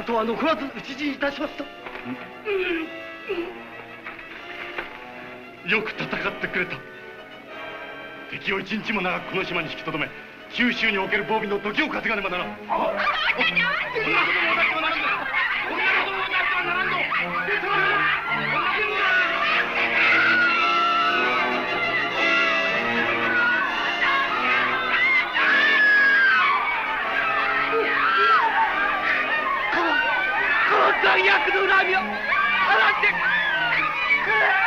後は残らず討ち死にいたしますと。 よく戦ってくれた。敵を一日も長くこの島に引きとどめ、九州における防備の時を稼がねばならん。こんなことをなってはならんぞ。こんなことをなってはならんぞ。 この残虐の恨みを晴らしてくれ。